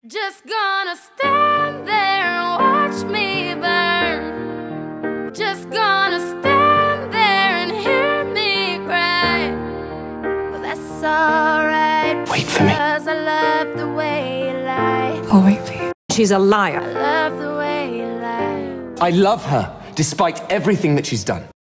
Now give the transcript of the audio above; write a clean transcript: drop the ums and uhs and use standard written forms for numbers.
Just gonna stand there and watch me burn. Just gonna stand there and hear me cry. But that's alright. Wait for me. Cause I love the way you lie. I'll wait for you. She's a liar. I love the way you lie. I love her, despite everything that she's done.